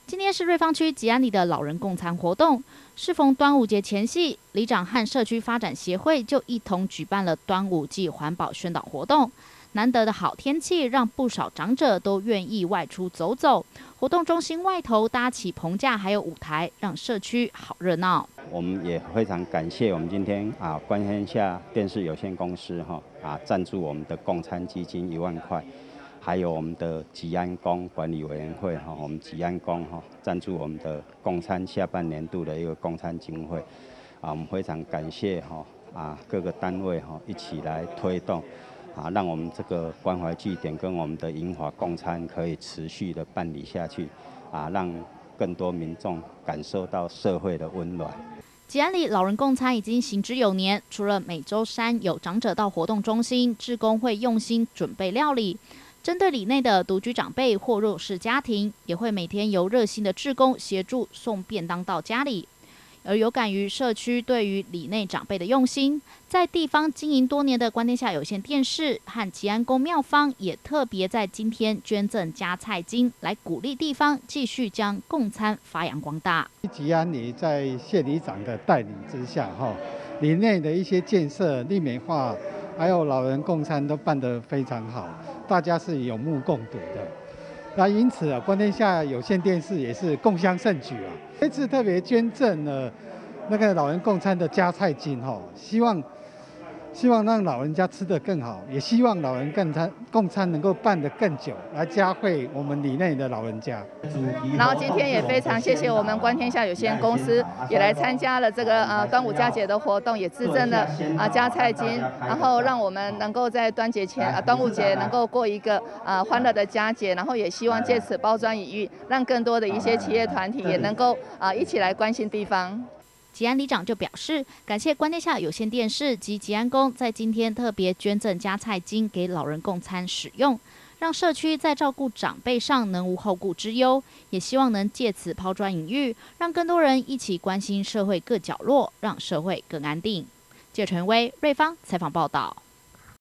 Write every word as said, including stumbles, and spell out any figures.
今天是瑞芳区吉安里的老人共餐活动，适逢端午节前夕，里长和社区发展协会就一同举办了端午季环保宣导活动。难得的好天气，让不少长者都愿意外出走走。活动中心外头搭起棚架，还有舞台，让社区好热闹。 我们也非常感谢我们今天啊观天下电视有限公司哈啊赞助我们的共餐基金一万块，还有我们的吉安宫管理委员会哈，我们吉安宫哈赞助我们的共餐下半年度的一个共餐经费啊，我们非常感谢哈啊各个单位哈一起来推动。啊，让我们这个关怀据点跟我们的银华共餐可以持续的办理下去，啊，让更多民众感受到社会的温暖。 吉安里老人共餐已经行之有年，除了每周三有长者到活动中心，志工会用心准备料理。针对里内的独居长辈或弱势家庭，也会每天由热心的志工协助送便当到家里。而有感于社区对于里内长辈的用心，在地方经营多年的观天下有线电视和吉安宫庙方也特别在今天捐赠加菜金，来鼓励地方继续将共餐发扬光大。 吉安里在谢里长的带领之下，哈，里内的一些建设、立美化，还有老人共餐都办得非常好，大家是有目共睹的。那因此啊，观天下有线电视也是共襄盛举啊。这次特别捐赠了那个老人共餐的加菜金哈，希望希望让老人家吃得更好，也希望老人共餐共餐能够办得更久，来嘉惠我们里内的老人家。 然后今天也非常谢谢我们观天下有限公司也来参加了这个呃端午佳节的活动，也致赠了啊加菜金，然后让我们能够在端节前啊端午节能够过一个啊欢乐的佳节，然后也希望借此抛砖引玉，让更多的一些企业团体也能够啊一起来关心地方。 吉安里长就表示，感谢观天下有线电视及吉安宫在今天特别捐赠加菜金给老人共餐使用，让社区在照顾长辈上能无后顾之忧，也希望能借此抛砖引玉，让更多人一起关心社会各角落，让社会更安定。记者陈威、瑞芳采访报道。